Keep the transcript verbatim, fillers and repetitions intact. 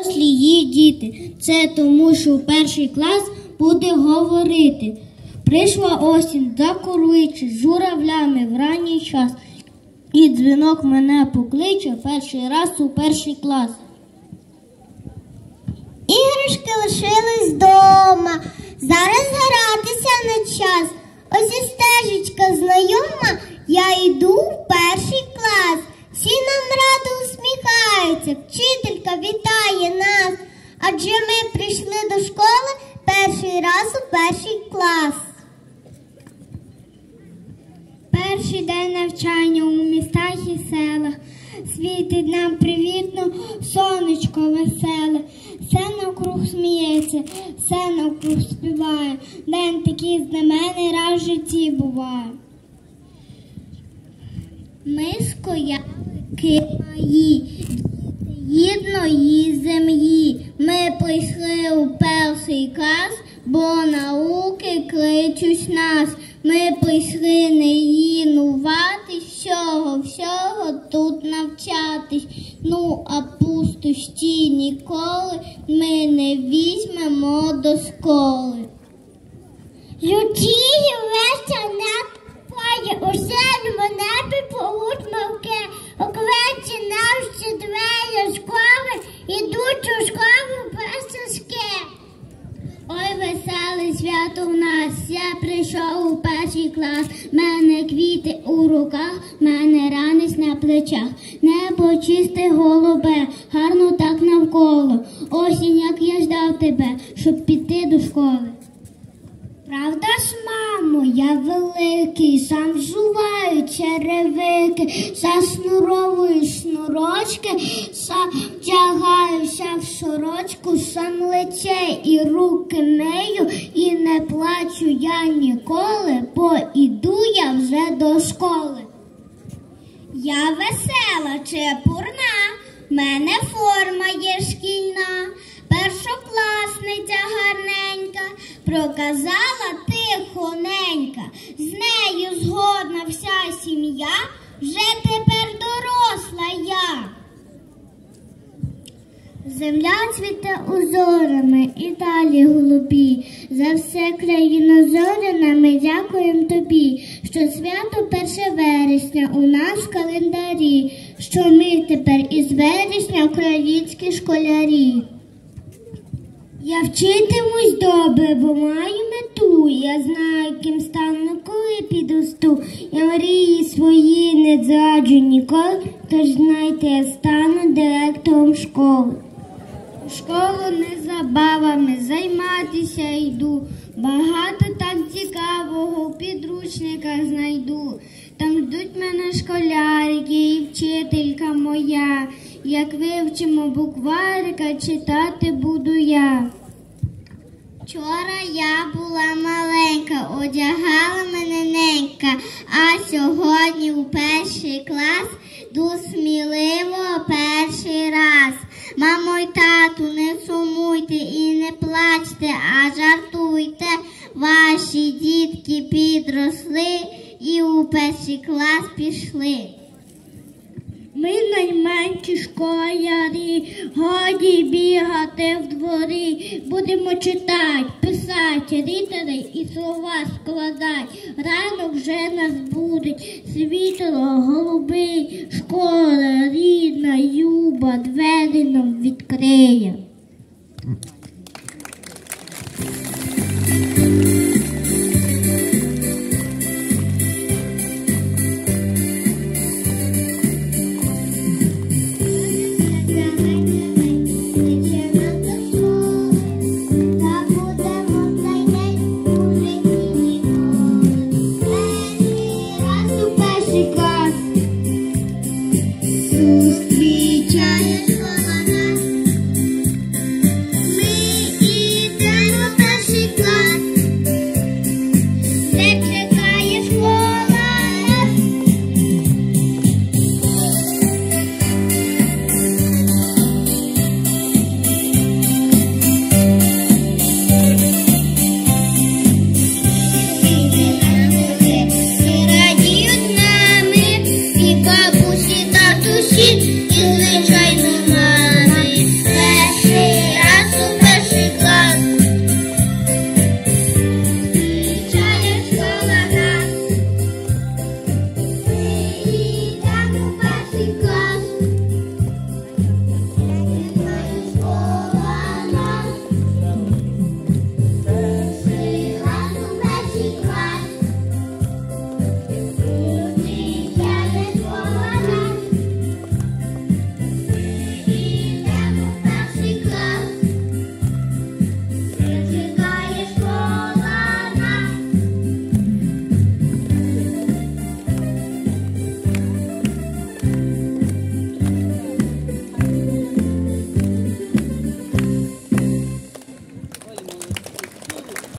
Дорослі діти, це тому, що перший клас буде говорити. Прийшла осінь, закуруючи журавлями в ранній час, і дзвінок мене покличе перший раз у перший клас. Іграшки лишились вдома, зараз гратися не час. Ось і стежечка знайома, я йду в перший клас. Всі нам радо усміхаються, вчителька вітає нас, адже ми прийшли до школи перший раз у перший клас. Перший день навчання у містах і селах, світить нам привітно сонечко веселе. Все навкруг сміється, все навкруг співає, день такий знаменний раз в житті буває. Ми скояки мої, гідної землі, ми прийшли у перший клас, бо науки кличуть нас. Ми прийшли не лінуватись, всього, всього тут навчатись. Ну, а пустощі ніколи ми не візьмемо до школи. Жучії вечір не поє, у синьому небі плывуть мавки, у кветі навші двері школи, ідуть у школу без сашки. Ой, веселе свято в нас, я прийшов у перший клас. Мене квіти у руках, мене ранець на плечах. Небо чисте голубе, гарно так навколо. Осінь, як я ждав тебе, щоб піти до школи. Правда ж, мамо, я великий, сам взуваю черевики, заснуровую шнурочки, сам вдягаюся в сорочку, сам лице і руки мию, і не плачу я ніколи, бо іду я вже до школи. Я весела, чепурна, в мене форма є шкільна, першокласниця гарненька, проказала тихоненька, з нею згодна вся сім'я, вже тепер доросла я. Земля цвіте узорами і далі голубі, за все країно зоряна ми дякуємо тобі, що свято перше вересня у нас в календарі, що ми тепер із вересня українські школярі. Я вчитимусь добре, бо маю мету, я знаю, ким стану, коли підросту. Я мрії свої не зраджу ніколи, тож знайте, я стану директором школи. У школу не забавами займатися йду, багато так цікавого в підручниках знайду. Там ждуть мене школярики і вчителька моя, як вивчимо букварика, читати буду я. Вчора я була маленька, одягала мене ненька, а сьогодні у перший клас йду сміливо перший раз. Мамо й тату, не сумуйте і не плачте, а жартуйте, ваші дітки підросли і у перший клас пішли. Ми найменші школярі, годі бігати в дворі, будемо читати, писати, літери і слова складати. Ранок вже нас будить, світло голубий, школа рідна, люба, двері нам відкриє.